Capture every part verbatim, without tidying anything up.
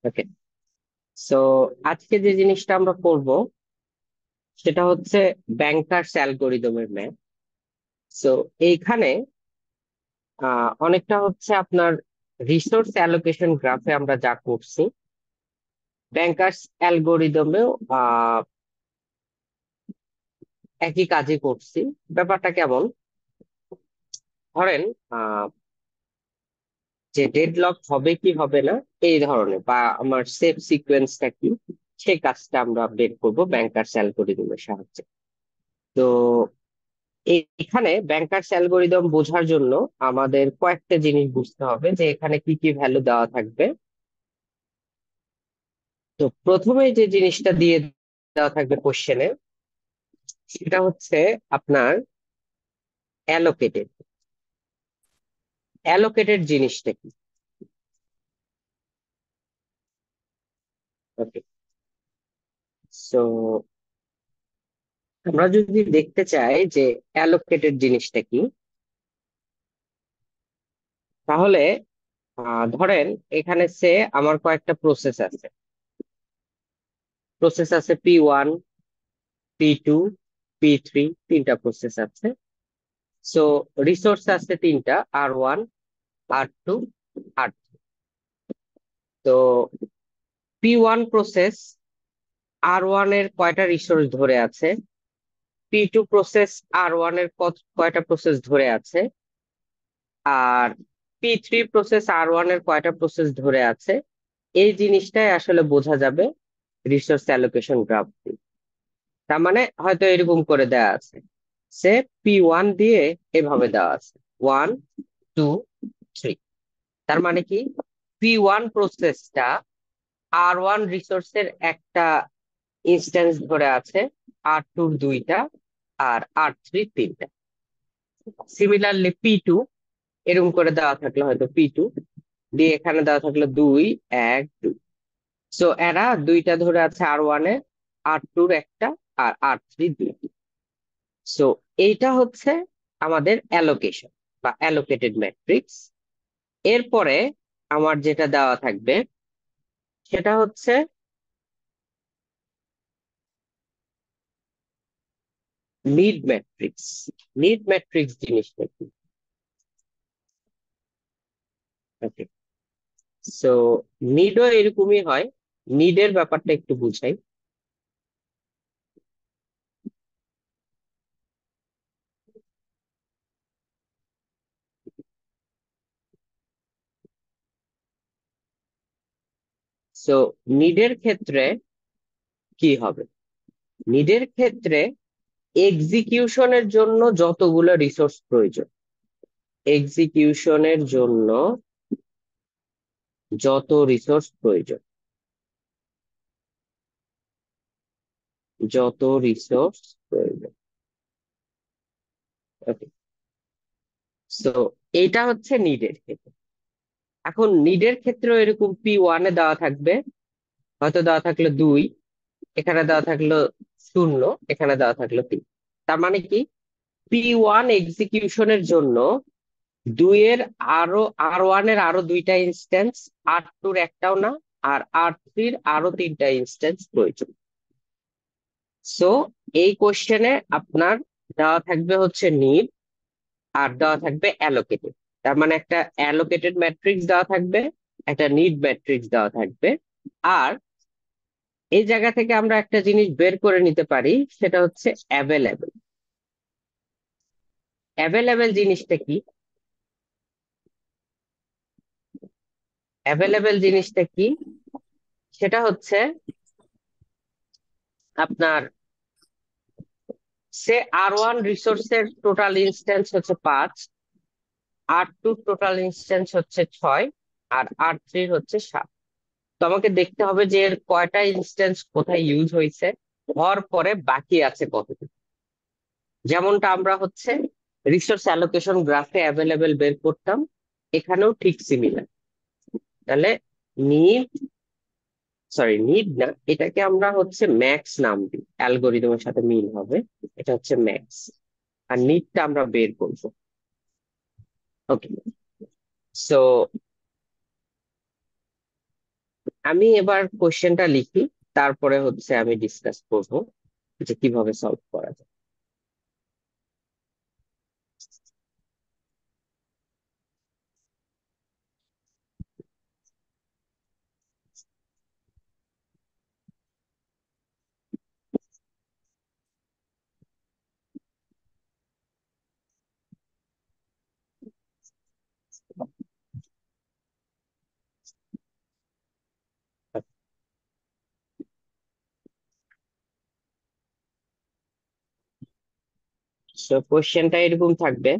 ওকে। So আজকে যে জিনিসটা আমরা করব সেটা হচ্ছে ব্যাংকার্স অ্যালগরিদমের ম্যাথ। সো এইখানে আহ, অনেকটা হচ্ছে আপনার রিসোর্স অ্যালোকেশন গ্রাফে আমরা যা করছি, ব্যাংকার্স অ্যালগরিদমেও আহ একই কাজই করছি। ব্যাপারটা কেমন, ধরেন আহ যে ডেডলক হবে কি হবে না এই ধরনের, বা আমার সেভ সিকোয়েন্সটা কি, সেই কাজটা আমরা বের করব ব্যাংকার্স অ্যালগরিদমের সাহায্যে। তো এ- এখানে ব্যাংকার্স অ্যালগরিদম বোঝার জন্য আমাদের কয়েকটা জিনিস বুঝতে হবে, যে এখানে কি কি ভ্যালু দেওয়া থাকবে। তো প্রথমে যে জিনিসটা দিয়ে দেওয়া থাকবে কোশ্চেনে, সেটা হচ্ছে আপনার অ্যালোকেটেড। অ্যালোকেটেড জিনিসটা কি? ওকে। সো আমরা যদি দেখতে চাই যে অ্যালোকেটেড জিনিসটা কি, তাহলে আহ, ধরেন এখানে সে আমার কয়েকটা প্রসেস আছে। প্রসেস আছে P one, P two, P three, তিনটা প্রসেস আছে। সো রিসোর্স আছে তিনটা, R one, R two, R three. তো P one process R one এর কয়টা রিসোর্স ধরে আছে, P two process R one এর কত- কয়টা প্রসেস ধরে আছে, আর P three process R one এর কয়টা প্রসেস ধরে আছে, এই জিনিসটাই আসলে বোঝা যাবে রিসোর্স অ্যালোকেশন গ্রাফ দিয়ে। তার মানে হয়তো এরকম করে দেওয়া আছে, সে পি ওয়ান দিয়ে এভাবে দেওয়া আছে ওয়ান, টু, থ্রি। তার মানে কি, পি ওয়ান প্রসেসটা আর ওয়ান রিসোর্সের একটা ইনস্ট্যান্স ধরে আছে, আর টুর দুইটা, আর আর থ্রি তিনটা। সিমিলারলি পি টু এরকম করে দেওয়া থাকলো, হয়তো পি টু দিয়ে এখানে দেওয়া থাকলো দুই, এক, দুই। সো এরা দুইটা ধরে আছে আর ওয়ানে, আর টুর একটা, আর আর থ্রি দুই। সো এইটা হচ্ছে আমাদের অ্যালোকেশন বা অ্যালোকেটেড ম্যাট্রিক্স। এরপরে আমার যেটা দেওয়া থাকবে সেটা হচ্ছে নিড ম্যাট্রিক্স। নিড ম্যাট্রিক্স জিনিসটা কি? ওকে। সো নিডও এরকমই হয়। নিডের ব্যাপারটা একটু বুঝাই। সো নিডের ক্ষেত্রে কি হবে, নিডের ক্ষেত্রে এক্সিকিউশনের জন্য যতগুলো রিসোর্স প্রয়োজন, এক্সিকিউশনের জন্য যত রিসোর্স প্রয়োজন, যত রিসোর্স প্রয়োজন। ওকে। সো এইটা হচ্ছে নিডের ক্ষেত্রে। এখন নিডের ক্ষেত্রেও এরকম পি ওয়ানে দেওয়া থাকবে, হয়তো দেওয়া থাকলো দুই, এখানে দেওয়া থাকলো শূন্য, এখানে দেওয়া থাকলো তিন। তার মানে কি, পি ওয়ান এক্সিকিউশনের জন্য দুইয়ের আরো, আর ওয়ান এর আরো দুইটা ইনস্ট্যান্স, আর টুর একটাও না, আর আর থ্রির আরো তিনটা ইনস্ট্যান্স প্রয়োজন। সো এই কোশ্চেনে আপনার দেওয়া থাকবে হচ্ছে নিড, আর দেওয়া থাকবে অ্যালোকেটেড। তার মানে একটা অ্যালোকেটেড ম্যাট্রিক্স দেওয়া থাকবে, একটা নিড ম্যাট্রিক্স দেওয়া থাকবে। আর এই জায়গা থেকে আমরা একটা জিনিস বের করে নিতে পারি, সেটা হচ্ছে অ্যাভেলেবেল। অ্যাভেলেবেল জিনিসটা কি? অ্যাভেলেবেল জিনিসটা কি সেটা হচ্ছে আপনার, সে আর ওয়ান রিসোর্সের টোটাল ইনস্ট্যান্স হচ্ছে পাঁচ, আর টু টোটাল ইনস্ট্যান্স হচ্ছে ছয়, আর আর থ্রির হচ্ছে সাত। তো আমাকে দেখতে হবে যে এর কয়টা ইনস্ট্যান্স কোথায় ইউজ হয়েছে, হওয়ার পরে বাকি আছে কতটুকু। যেমনটা আমরা হচ্ছে রিসোর্স অ্যালোকেশন গ্রাফে অ্যাভেলেবেল বের করতাম, এখানেও ঠিক সিমিলার। তাহলে নিড, সরি নিড না, এটাকে আমরা হচ্ছে ম্যাক্স নাম দিই, অ্যালগোরিদমের সাথে মিল হবে। এটা হচ্ছে ম্যাক্স, আর নিডটা আমরা বের করবো। ওকে। সো আমি এবার কোশ্চেনটা লিখি, তারপরে হচ্ছে আমি ডিসকাস করব যে কিভাবে সলভ করা যায়। তো কোশ্চেনটা এরকম থাকবে।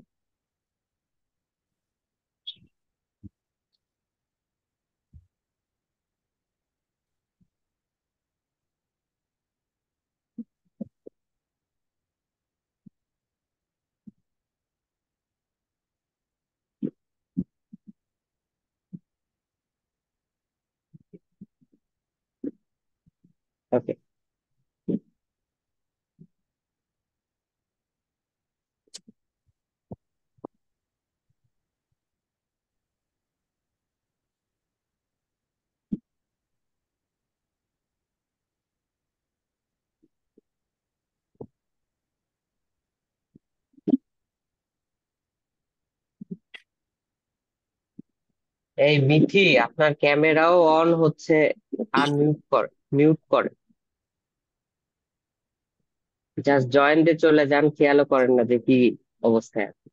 ওকে। এই মিথি, আপনার ক্যামেরাও অন হচ্ছে, আনমিউট কর, মিউট করে। জাস্ট জয়েন্টে চলে যান, খেয়ালও করেন না যে কি অবস্থায় আছে।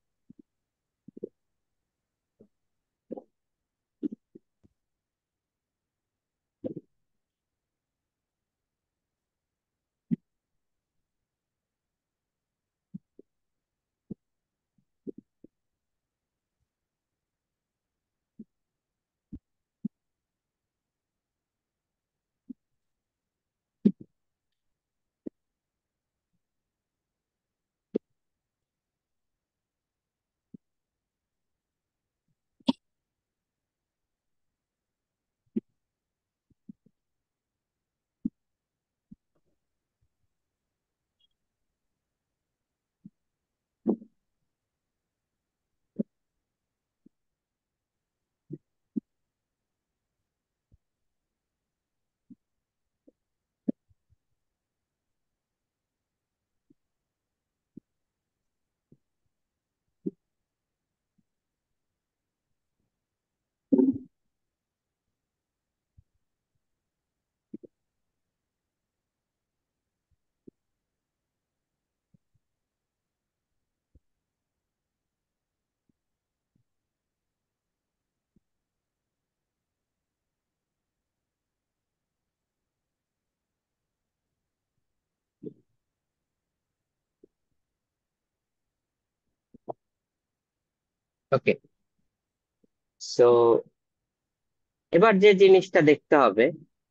ওকে। সো এবার যে জিনিসটা দেখতে হবে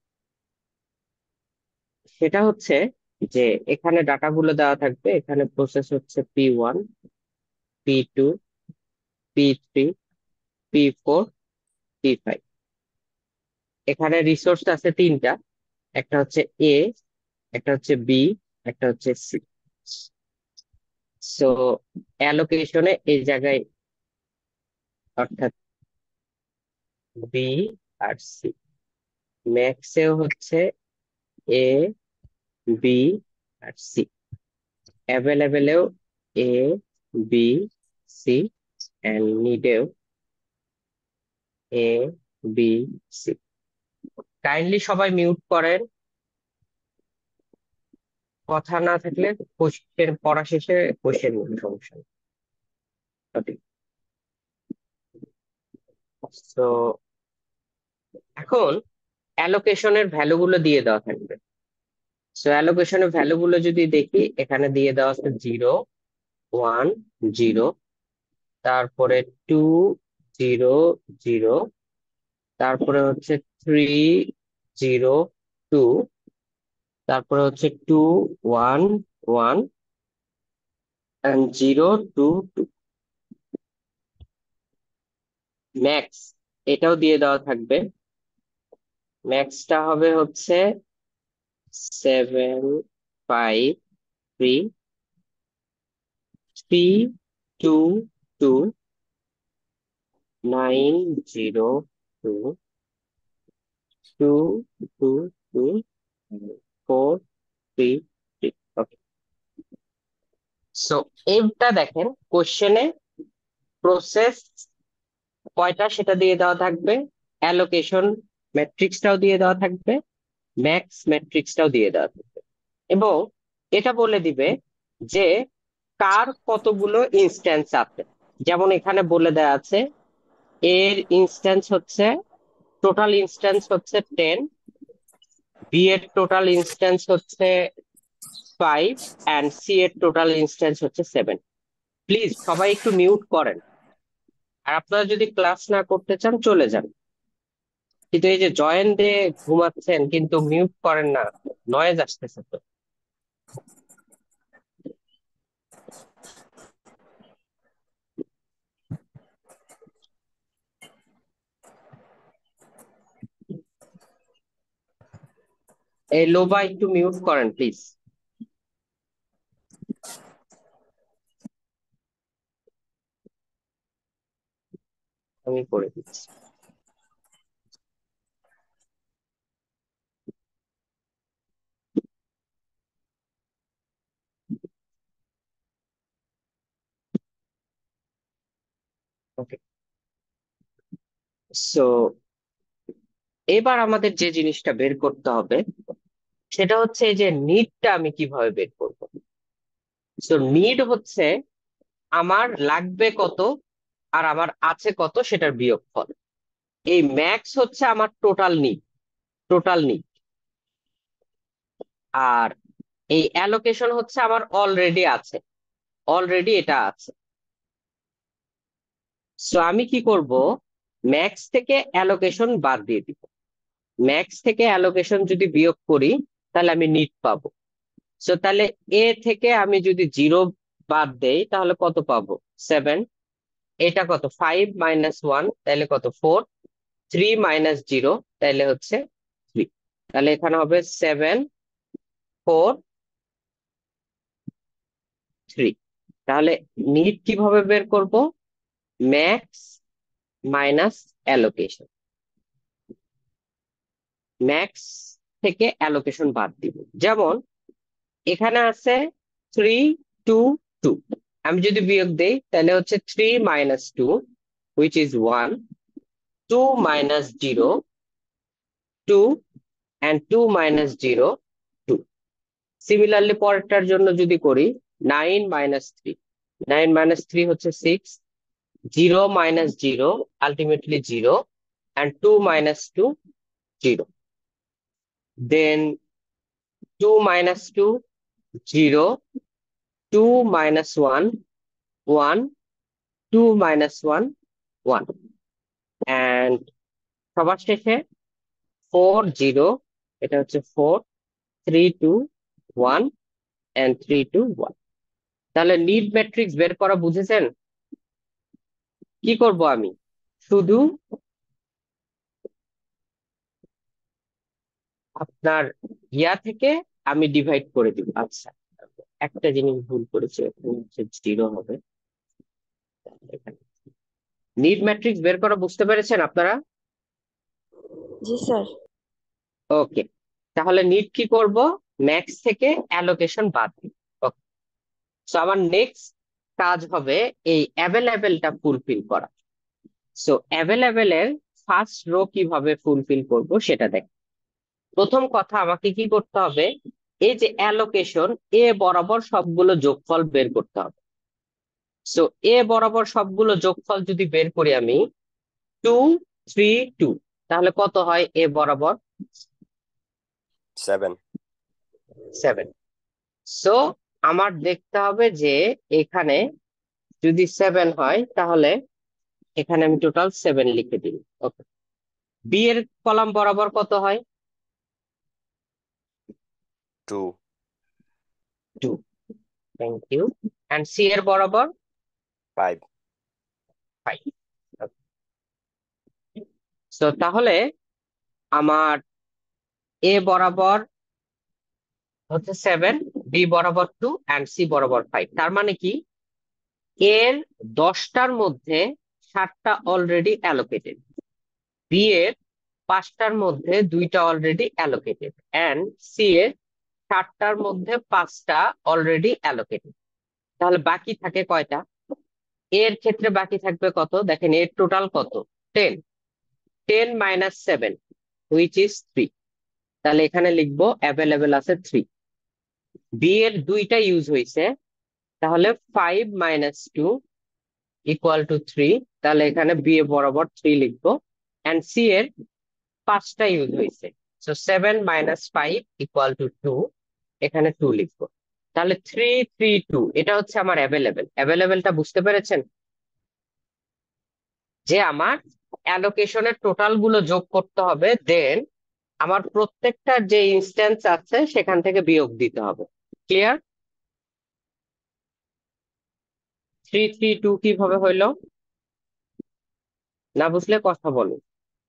সেটা হচ্ছে যে এখানে ডাটাগুলো দেওয়া থাকবে। এখানে প্রসেস হচ্ছে P one, P two, P three, P four, P five. এখানে রিসোর্স আছে তিনটা, একটা হচ্ছে এ, একটা হচ্ছে বি, একটা হচ্ছে সি। সো অ্যালোকেশনে এই জায়গায়, অর্থাৎ বি আর সি। ম্যাক্সেও হচ্ছে এ, বি আর সি। অ্যাভেলেবেলেও এ, বি, সি, এন্ড নিডেও এ, বি, সি। কাইন্ডলি সবাই মিউট করেন, কথা না থাকলে কোশ্চেন পড়া শেষে কোশ্চেন সমস্যা নেই। ওকে। তো এখন অ্যালোকেশনের ভ্যালু গুলো দিয়ে দেওয়া থাকবে। সো অ্যালোকেশনের ভ্যালু গুলো যদি দেখি, এখানে দিয়ে দেওয়া আছে জিরো, ওয়ান, জিরো, তারপরে টু, জিরো, জিরো, তারপরে হচ্ছে থ্রি, জিরো, টু, তারপরে হচ্ছে two, one, one, and zero, two, two. Max এটাও দিয়ে দেওয়া থাকবে। ম্যাক্সটা হবে হচ্ছে seven, five, three, three, two, two, nine, zero, two, two two two four three three. Okay, so এইটা দেখেন কোশ্চেনে প্রসেস কয়টা সেটা দিয়ে দেওয়া থাকবে, অ্যালোকেশন ম্যাট্রিক্সটাও দিয়ে দেওয়া থাকবে, ম্যাক্স ম্যাট্রিক্সটাও দিয়ে দেওয়া থাকবে, এবং এটা বলে দিবে যে কার কতগুলো ইনস্ট্যান্স আছে। যেমন এখানে বলে দেওয়া আছে এর ইনস্ট্যান্স হচ্ছে, টোটাল ইনস্ট্যান্স হচ্ছে টেন, বি এর টোটাল ইনস্ট্যান্স হচ্ছে ফাইভ, অ্যান্ড সি এর টোটাল ইনস্ট্যান্স হচ্ছে সেভেন। প্লিজ সবাই একটু মিউট করেন, আর আপনারা যদি ক্লাস না করতে চান চলে যান, কিন্তু এই যে জয়েন দিয়ে ঘুমাচ্ছেন কিন্তু মিউট করেন না, নয়েজ আসতেছে তো। এই লোবা একটু মিউট করেন প্লিজ, আমি করে দিচ্ছি। ওকে, সো এবার আমাদের যে জিনিসটা বের করতে হবে সেটা হচ্ছে এই যে নিডটা আমি কিভাবে বের করব। সো নিড হচ্ছে আমার লাগবে কত আর আমার আছে কত সেটার বিয়োগফল। এই ম্যাক্স হচ্ছে আমার টোটাল নিড, টোটাল নিড। আর এই অ্যালোকেশন হচ্ছে আমার অলরেডি আছে, অলরেডি এটা আছে। সো আমি কি করব, ম্যাক্স থেকে অ্যালোকেশন বাদ দিয়ে দিব। ম্যাক্স থেকে অ্যালোকেশন যদি বিয়োগ করি তাহলে আমি নিট পাবো। সো তাহলে এ থেকে আমি যদি জিরো বাদ দেই তাহলে কত পাবো, সেভেন। এটা কত, ফাইভ মাইনাস ওয়ান তাহলে কত, ফোর। থ্রি মাইনাস জিরো তাহলে হচ্ছে থ্রি। তাহলে এখানে হবে সেভেন, ফোর, থ্রি। তাহলে নিট কিভাবে বের করব, ম্যাক্স মাইনাস অ্যালোকেশন, ম্যাক্স থেকে অ্যালোকেশন বাদ দিব। যেমন এখানে আছে থ্রি, টু, টু। আমি যদি বিয়োগ দেই তাহলে হচ্ছে three minus two, which is one, two minus zero, two, and two minus zero, two. Similarly পরেরটার জন্য যদি করি, nine minus three, nine minus three হচ্ছে six, zero minus zero ultimately zero, and two minus two, zero. Then two minus two, zero, two minus one, one, two minus one, one, and সবার শেষে four, zero, এটা হচ্ছে four, three, two, one, and three, two, one. তাহলে need matrix বের করা বুঝেছেন? কি করব আমি, শুধু আপনার ইয়া থেকে আমি ডিভাইড করে দিব। আচ্ছা, একটা জিনিস ভুল করেছি, এখানে হচ্ছে জিরো হবে। নিড ম্যাট্রিক্স বের করা বুঝতে পেরেছেন আপনারা? জি স্যার। ওকে, তাহলে নিড কি করব, ম্যাক্স থেকে অ্যালোকেশন বাদ দিব। ওকে, সো আমার নেক্সট কাজ হবে এই অ্যাভেলেবেলটা ফুলফিল করা। সো অ্যাভেলেবেল এর ফার্স্ট রো কিভাবে ফুলফিল করব সেটা দেখ। প্রথম কথা আমাকে কি করতে হবে, এই যে অ্যালোকেশন এ বরাবর সবগুলো যোগফল বের করতে হবে। সো এ বরাবর সবগুলো যোগফল যদি বের করি আমি, টু, থ্রি, টু, তাহলে কত হয় এ বরাবর, সেভেন। সেভেন। সো আমার দেখতে হবে যে এখানে যদি সেভেন হয় তাহলে এখানে আমি টোটাল সেভেন লিখে দিই। ওকে, বি এর কলাম বরাবর কত হয়, two. Two, thank you. And C এর বরাবর ফাইভ। ফাইভ। তো তাহলে আমার এ বরাবর হচ্ছে সেভেন, বি বরাবর টু, অ্যান্ড সি বরাবর ফাইভ। তার মানে কি, এর দশটার মধ্যে সাতটা অলরেডি অ্যালোকেটেড, বি এর পাঁচটার মধ্যে দুইটা অলরেডি অ্যালোকেটেড এন্ড সি এর সাতটার মধ্যে পাঁচটা অলরেডি অ্যালোকেটেড। তাহলে বাকি থাকে কয়টা? এর ক্ষেত্রে বাকি থাকবে কত? দেখেন এর টোটাল কত? Ten. Ten minus seven which is three. তাহলে এখানে লিখবো অ্যাভেলেবেল আছে থ্রি। বি এর দুইটা ইউজ হয়েছে, তাহলে five minus two equal to three. তাহলে এখানে বি এ বরাবর থ্রি লিখবো। এন্ড সি এর পাঁচটা ইউজ হয়েছে, so seven minus five equal to two. এখানে টু লিখবো। তাহলে থ্রি থ্রি টু এটা হচ্ছে আমার অ্যাভেলেবেল। অ্যাভেলেবেলটা বুঝতে পেরেছেন? যে আমার অ্যালোকেশনের টোটাল গুলো যোগ করতে হবে, দেন আমার প্রত্যেকটা যে ইনস্ট্যান্স আছে সেখান থেকে বিয়োগ দিতে হবে। ক্লিয়ার? থ্রি থ্রি টু কিভাবে হইলো? না বুঝলে কথা বলুন।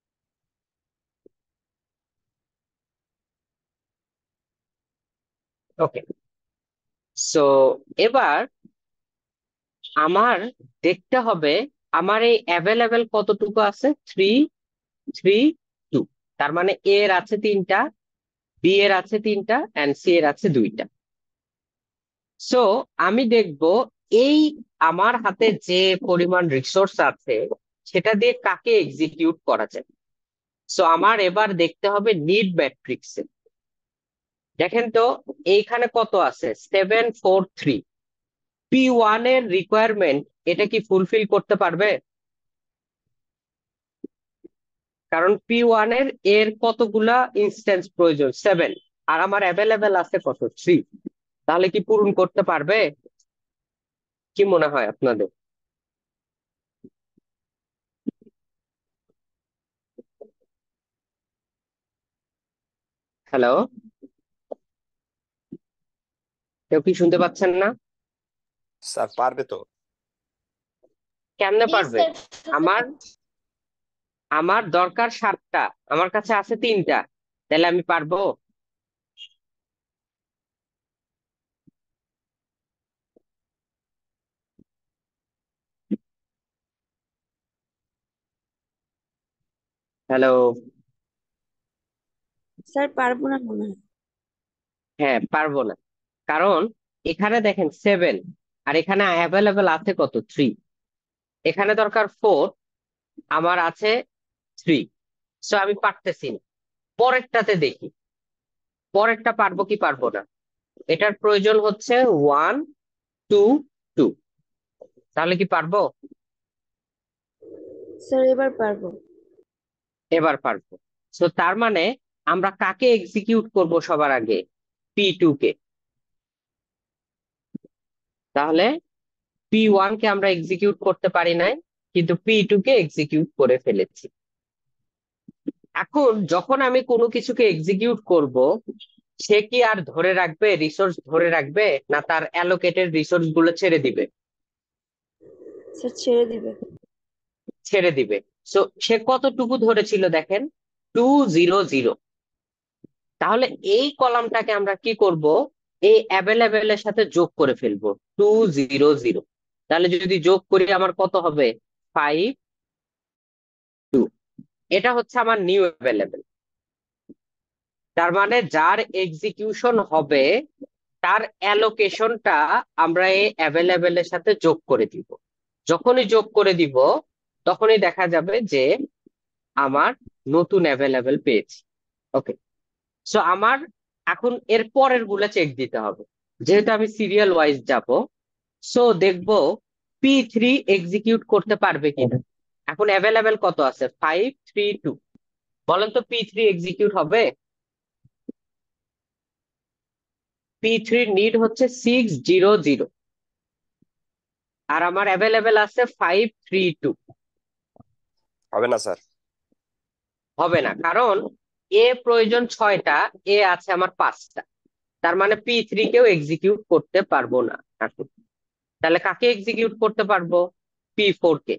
ওকে, সো এবার আমার দেখতে হবে আমার এই অ্যাভেলেবেল কতটুকু আছে, থ্রি থ্রি টু। তার মানে এ এর আছে তিনটা, বি এর আছে তিনটা, এন্ড সি এর আছে দুইটা। সো আমি দেখব এই আমার হাতে যে পরিমাণ রিসোর্স আছে সেটা দিয়ে কাকে এক্সিকিউট করা যায়। সো আমার এবার দেখতে হবে নিড ম্যাট্রিক্সে। দেখেন তো এইখানে কত আছে, seven four three. P one এর রিকোয়ারমেন্ট এটা কি ফুলফিল করতে পারবে? কারণ পি ওয়ান এর এর কতগুলা ইনস্ট্যান্স প্রয়োজন, সেভেন। আর আমার অ্যাভেলেবেল আছে কত, থ্রি। তাহলে কি পূরণ করতে পারবে? কি মনে হয় আপনাদের? হ্যালো, কেউ কি শুনতে পাচ্ছেন না? স্যার পারবে তো? কেমনে জি পারবে? স্যার, আমার আমার দরকার সাতটা, আমার কাছে আছে তিনটা, তাহলে আমি পারবো? হ্যালো। স্যার পারবো না মনে হয়। হ্যাঁ, পারবো না, কারণ এখানে দেখেন সেভেন, আর এখানে অ্যাভেলেবেল আছে কত, থ্রি। এখানে দরকার ফোর, আমার আছে থ্রি। সো আমি পারতেছি না। পরেরটাতে দেখি, পরেরটা পারবো কি পারবো না। এটার প্রয়োজন হচ্ছে ওয়ান টু টু। তাহলে কি পারবো? স্যার এবার পারবো। এবার পারবো। সো তার মানে আমরা কাকে এক্সিকিউট করব সবার আগে, পি টু কে। তাহলে পি ওয়ান কে আমরা এক্সিকিউট করতে পারি নাই, কিন্তু পি টু কে এক্সিকিউট করে ফেলেছি। এখন যখন আমি কোনো কিছুকে এক্সিকিউট করব, সে কি আর ধরে রাখবে, রিসোর্স ধরে রাখবে, না তার অ্যালোকেটেড রিসোর্স গুলো ছেড়ে দিবে? স্যার ছেড়ে দিবে। ছেড়ে দিবে। সো সে কতটুকু ধরেছিল দেখেন, টু জিরো জিরো। তাহলে এই কলামটাকে আমরা কি করব, এই অ্যাভেলেবেল এর সাথে যোগ করে ফেলবো, টু জিরো জিরো। তাহলে যদি যোগ করি আমার কত হবে, ফাইভ টু। এটা হচ্ছে আমার নিউ অ্যাভেলেবেল। তার মানে যার এক্সিকিউশন হবে তার অ্যালোকেশনটা আমরা এই অ্যাভেলেবেল এর সাথে যোগ করে দিব। যখনই যোগ করে দিব তখনই দেখা যাবে যে আমার নতুন অ্যাভেলেবেল পেয়েছি। ওকে, সো আমার এখন এর পরের গুলা চেক দিতে হবে, যেহেতু আমি সিরিয়াল ওয়াইজ যাব। সো দেখবো পি থ্রি এক্সিকিউট করতে পারবে কিনা। এখন অ্যাভেলেবেল কত আছে, ফাইভ থ্রি টু। বলেন তো পি থ্রি এক্সিকিউট হবে? পি থ্রি নিড হচ্ছে সিক্স জিরো জিরো, আর আমার অ্যাভেলেবেল আছে ফাইভ থ্রি টু। হবে না স্যার। হবে না, কারণ এ প্রয়োজন ছয়টা, এ আছে আমার পাঁচটা। তার মানে পি থ্রি কেও এক্সিকিউট করতে পারবো না এখন। তাহলে কাকে এক্সিকিউট করতে পারবো, পি ফোর কে।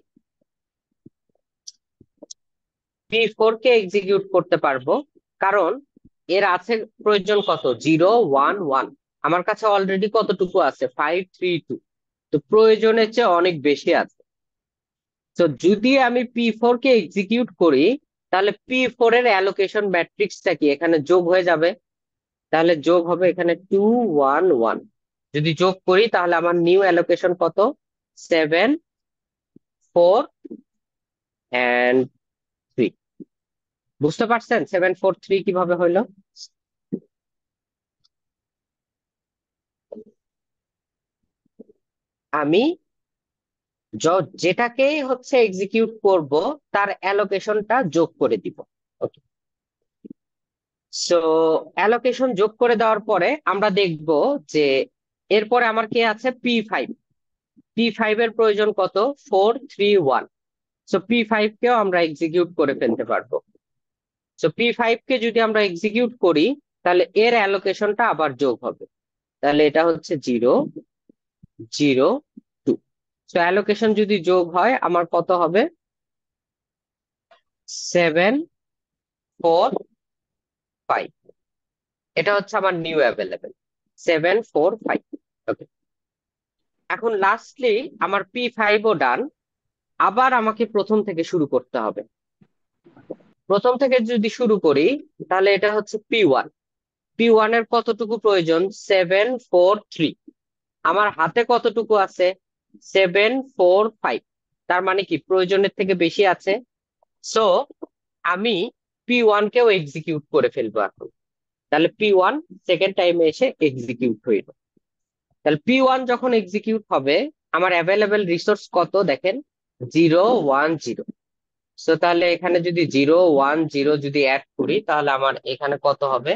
পি ফোর কে এক্সিকিউট করতে পারবো, কারণ এর আছে প্রয়োজন কত, জিরো ওয়ান ওয়ান। আমার কাছে অলরেডি কতটুকু আছে, ফাইভ থ্রি টু। তো প্রয়োজনের চেয়ে অনেক বেশি আছে। তো যদি আমি পি ফোর কে এক্সিকিউট করি, তাহলে পি ফোর এর অ্যালোকেশন ম্যাট্রিক্সটা কি এখানে যোগ হয়ে যাবে, তাহলে যোগ হবে এখানে টু ওয়ান ওয়ান। যদি যোগ করি তাহলে আমার নিউ অ্যালোকেশন কত, সেভেন ফোর অ্যান্ড থ্রি। বুঝতে পারছেন সেভেন ফোর থ্রি কিভাবে হইলো? আমি য- যেটাকেই হচ্ছে এক্সিকিউট করব তার অ্যালোকেশনটা যোগ করে দিব। ওকে, সো অ্যালোকেশন যোগ করে দেওয়ার পরে আমরা দেখব যে এরপরে আমার কি আছে, পি ফাইভ। পি ফাইভ এর প্রয়োজন কত, four three one. So P five কেও আমরা এক্সিকিউট করে ফেলতে পারবো। সো পি ফাইভ কে যদি আমরা এক্সিকিউট করি তাহলে এর অ্যালোকেশনটা আবার যোগ হবে, তাহলে এটা হচ্ছে zero zero two. So allocation যদি যোগ হয় আমার কত হবে, সেভেন ফোর ফাইভ। এটা হচ্ছে আমার new available, seven four five. Okay, এখন লাস্টলি আমার পি ফাইভও ডান। আবার আমাকে প্রথম থেকে শুরু করতে হবে। প্রথম থেকে যদি শুরু করি তাহলে এটা হচ্ছে পি ওয়ান। পি ওয়ান এর কতটুকু প্রয়োজন, সেভেন ফোর থ্রি। আমার হাতে কতটুকু আছে, সেভেন ফোর ফাইভ। তার মানে কি প্রয়োজনের থেকে বেশি আছে। সো আমি পি ওয়ান কেও এক্সিকিউট করে ফেলবো এখন। তাহলে পি ওয়ান সেকেন্ড টাইমে এসে এক্সিকিউট হইল। তাহলে পি ওয়ান যখন এক্সিকিউট হবে আমার অ্যাভেলেবেল রিসোর্স কত দেখেন, জিরো ওয়ান জিরো। সো তাহলে এখানে যদি জিরো ওয়ান জিরো যদি অ্যাড করি তাহলে আমার এখানে কত হবে,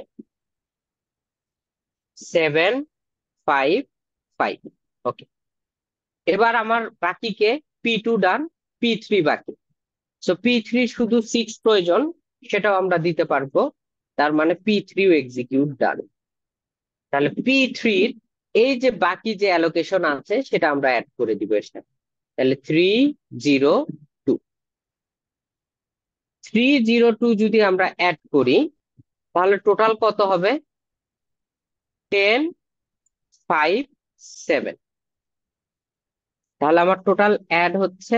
সেভেন ফাইভ ফাইভ। ওকে, এবার আমার বাকি কে, P two done, P three বাকি। সো পি থ্রি শুধু সিক্স প্রয়োজন, সেটাও আমরা দিতে পারবো। তার মানে পি থ্রিও এক্সিকিউট ডান। তাহলে পি থ্রির এই যে বাকি যে অ্যালোকেশন আছে সেটা আমরা অ্যাড করে দিব এর সাথে। তাহলে three zero two, three zero two যদি আমরা অ্যাড করি তাহলে টোটাল কত হবে, টেন ফাইভ সেভেন। তাহলে আমার টোটাল অ্যাড হচ্ছে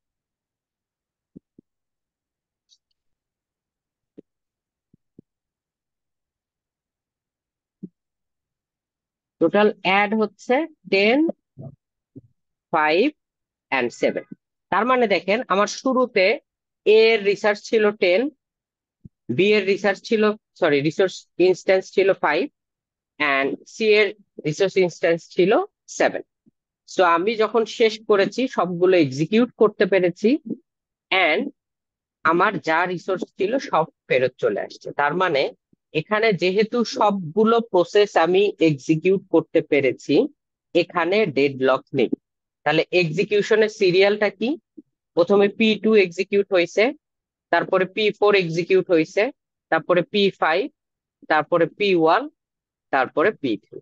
টোটাল অ্যাড হচ্ছে টেন ফাইভ অ্যান্ড সেভেন। তার মানে দেখেন আমার শুরুতে এ এর রিসার্চ ছিল টেন, বি এর রিসার্চ ছিল, সরি রিসোর্স ইনস্ট্যান্স ছিল ফাইভ, অ্যান্ড সি এর রিসোর্স ইনস্ট্যান্স ছিল সেভেন। সো আমি যখন শেষ করেছি সবগুলো এক্সিকিউট করতে পেরেছি, অ্যান্ড আমার যা রিসোর্স ছিল সব ফেরত চলে আসছে। তার মানে এখানে যেহেতু সবগুলো প্রসেস আমি এক্সিকিউট করতে পেরেছি, এখানে ডেডলক নেই। তাহলে এক্সিকিউশনের সিরিয়ালটা কি, প্রথমে পি টু এক্সিকিউট হয়েছে, তারপরে পি ফোর এক্সিকিউট হয়েছে, তারপরে পি ফাইভ, তারপরে পি ওয়ান, তারপরে পি থ্রি।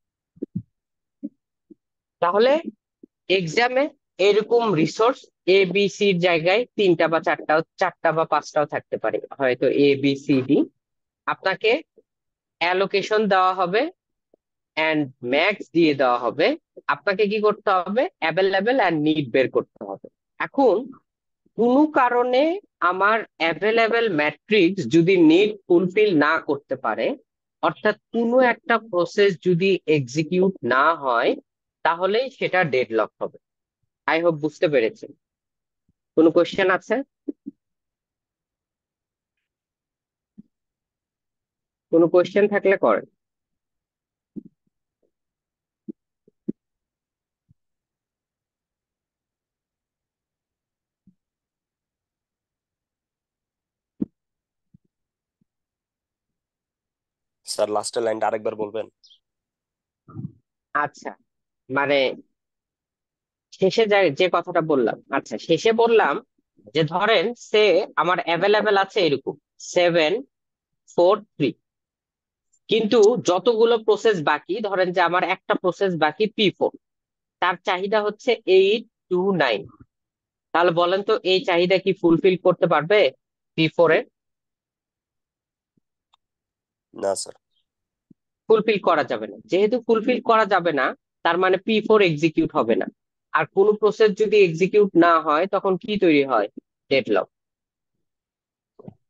তাহলে এক্সামে এরকম রিসোর্স এ বি সির জায়গায় তিনটা বা চারটাও, চারটা বা পাঁচটাও থাকতে পারে, হয়তো এ বি সি ডি। আপনাকে অ্যালোকেশন দেওয়া হবে অ্যান্ড ম্যাক্স দিয়ে দেওয়া হবে। আপনাকে কি করতে হবে, অ্যাভেলেবেল অ্যান্ড নিড বের করতে হবে। এখন কোনো কারণে আমার অ্যাভেলেবেল ম্যাট্রিক্স যদি নিড ফুলফিল না করতে পারে, অর্থাৎ কোনো একটা প্রসেস যদি এক্সিকিউট না হয়, তাহলেই সেটা ডেডলক হবে। আই হোপ বুঝতে পেরেছেন। কোনো কোশ্চেন আছে? কোনো কোশ্চেন থাকলে করেন। স্যার লাস্টের লাইনটা আরেকবার বলবেন? আচ্ছা, মানে শেষে যে যে কথাটা বললাম, আচ্ছা শেষে বললাম যে ধরেন সে আমার অ্যাভেলেবেল আছে এরকম সেভেন ফোর থ্রি, কিন্তু যতগুলো প্রসেস বাকি, ধরেন যে আমার একটা প্রসেস বাকি পি ফোর, তার চাহিদা হচ্ছে এইট টু নাইন। তাহলে বলেন তো এই চাহিদা কি ফুলফিল করতে পারবে পি ফোর এ? না স্যার। ফুলফিল করা যাবে না। যেহেতু ফুলফিল করা যাবে না, তার মানে পি ফোর এক্সিকিউট হবে না। আর কোন প্রসেস যদি এক্সিকিউট না হয় তখন কি তৈরি হয়, ডেডলক।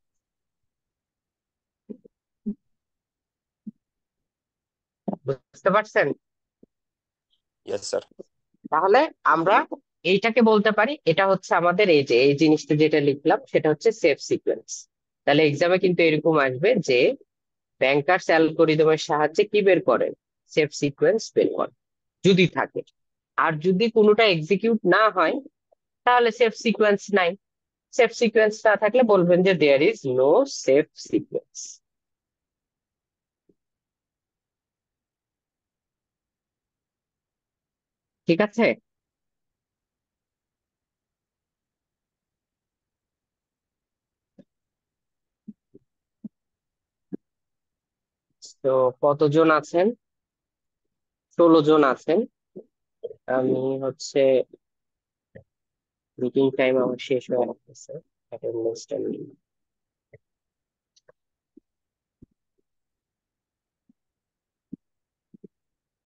বুঝতে পারছেন? Yes sir. তাহলে আমরা এইটাকে বলতে পারি এটা হচ্ছে আমাদের এই যে এই জিনিসটা যেটা লিখলাম সেটা হচ্ছে সেফ সিকোয়েন্স। তাহলে এক্সামে কিন্তু এরকম আসবে যে ব্যাংকার্স অ্যালগরিদমের সাহায্যে কি বের করে, সেফ সিকোয়েন্স বের করে যদি থাকে। আর যদি কোনোটা এক্সিকিউট না হয় তাহলে সেফ সিকোয়েন্স নাই। সেফ সিকোয়েন্স না থাকলে বলবেন যে there is no safe sequence. ঠিক আছে? তো কতজন আছেন? ষোলো জন আছেন। আমি হচ্ছে মিটিং টাইম আমার শেষ হয়ে গেছে, অ্যাটেন্ডেন্সটা নিই।